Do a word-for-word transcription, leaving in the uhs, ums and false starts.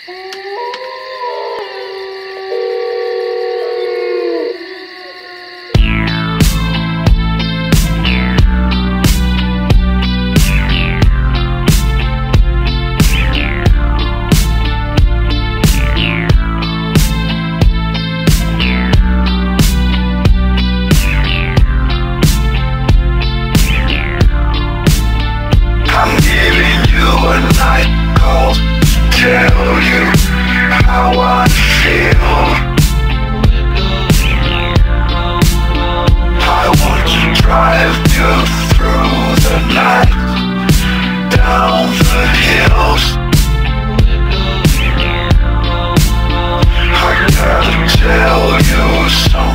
Tell you how I feel. I want to drive you through the night, down the hills. I gotta tell you something.